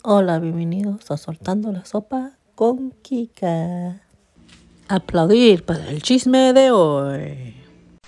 Hola, bienvenidos a Soltando la Sopa con Kika. Aplaudir para el chisme de hoy.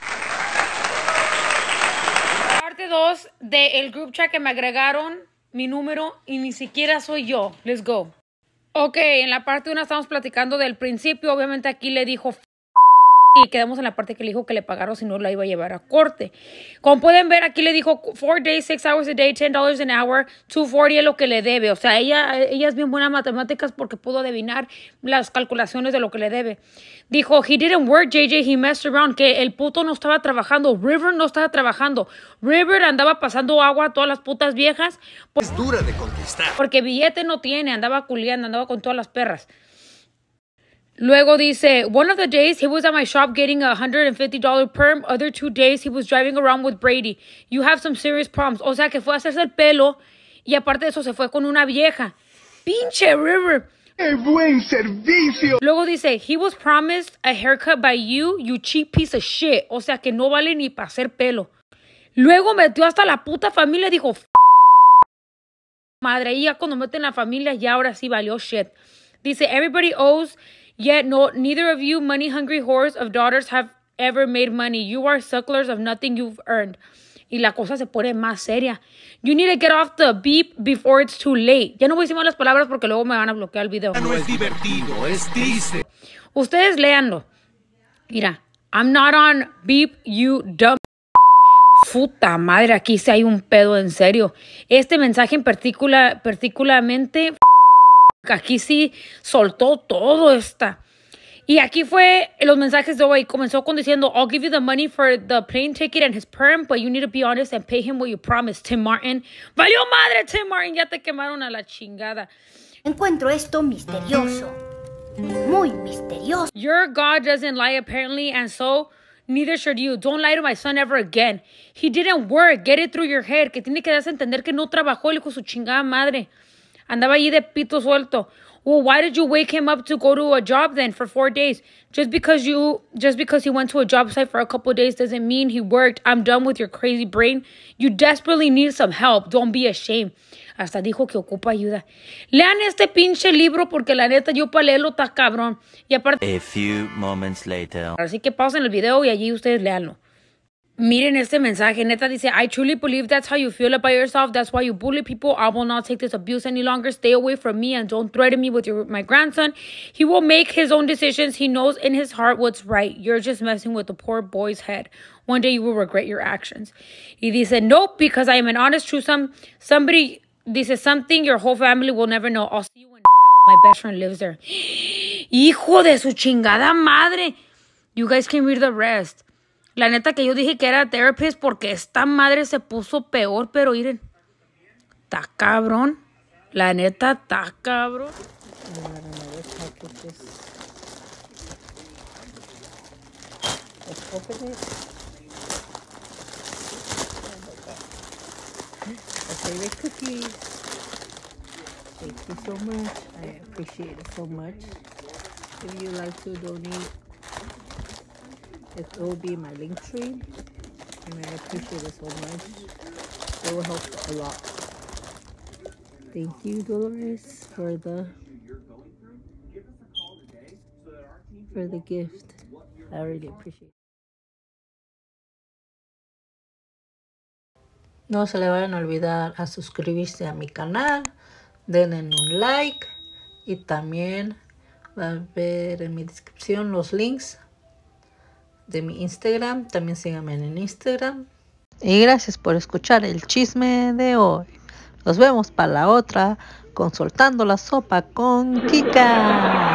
Parte 2 del group chat que me agregaron mi número y ni siquiera soy yo. Let's go. Ok, en la parte 1 estamos platicando del principio. Obviamente aquí le dijo y quedamos en la parte que le dijo que le pagaron si no la iba a llevar a corte. Como pueden ver, aquí le dijo 4 days, 6 hours a day, $10 an hour, $240 es lo que le debe. O sea, ella es bien buena en matemáticas porque pudo adivinar las calculaciones de lo que le debe. Dijo, he didn't work, JJ, he messed around, que el puto no estaba trabajando. River no estaba trabajando. River andaba pasando agua a todas las putas viejas. Es dura de contestar. Porque billete no tiene, andaba culiando, andaba con todas las perras. Luego dice, one of the days he was at my shop getting a $150 perm. Other 2 days he was driving around with Brady. You have some serious problems. O sea, que fue a hacerse el pelo y aparte de eso se fue con una vieja. Pinche River. ¡Qué buen servicio! Luego dice, he was promised a haircut by you, you cheap piece of shit. O sea, que no vale ni para hacer pelo. Luego metió hasta la puta familia y dijo, madre. Y ya cuando meten la familia, ya ahora sí valió shit. Dice, everybody owes... Yet no, neither of you money-hungry whores of daughters have ever made money. You are sucklers of nothing you've earned. Y la cosa se pone más seria. You need to get off the beep before it's too late. Ya no voy a decir malas palabras porque luego me van a bloquear el video. No es divertido, es triste. Ustedes léanlo. Mira, I'm not on beep, you dumb. Puta madre, aquí sí hay un pedo en serio. Este mensaje en particularmente... Aquí sí soltó todo esta. Y aquí fue los mensajes de hoy. Comenzó con diciendo, I'll give you the money for the plane ticket and his perm, but you need to be honest and pay him what you promised, Tim Martin. ¡Valió madre, Tim Martin! Ya te quemaron a la chingada. Encuentro esto misterioso. Muy misterioso. Your God doesn't lie apparently, and so neither should you. Don't lie to my son ever again. He didn't work. Get it through your head. Que tiene que darse a entender que no trabajó el hijo de su chingada madre. Andaba allí de pito suelto. Well, why did you wake him up to go to a job then for 4 days? Just because he went to a job site for a couple of days doesn't mean he worked. I'm done with your crazy brain. You desperately need some help. Don't be ashamed. Hasta dijo que ocupa ayuda. Lean este pinche libro porque la neta yo para leerlo está cabrón. Y aparte... A few moments later. Así que pausen el video y allí ustedes leanlo. Miren este mensaje, neta dice, I truly believe that's how you feel about yourself. That's why you bully people. I will not take this abuse any longer. Stay away from me and don't threaten me with my grandson. He will make his own decisions. He knows in his heart what's right. You're just messing with the poor boy's head. One day you will regret your actions. Y dice, nope, because I am an honest, true somebody, dice, something your whole family will never know. I'll see you in hell. My best friend lives there. Hijo de su chingada madre. You guys can read the rest. La neta que yo dije que era therapist porque esta madre se puso peor, pero miren, está cabrón. La neta está cabrón. Favorite cookies. Thank you so much. I appreciate it so much. If you like to donate, it will be in my link tree. And I appreciate it so much. It will help a lot. Thank you, Dolores, for the gift. I really appreciate it. No se le vayan a olvidar a suscribirse a mi canal. Denle un like. Y también va a ver en mi descripción los links de mi Instagram. También síganme en Instagram. Y gracias por escuchar el chisme de hoy. Nos vemos para la otra con Soltando la Sopa con Kika.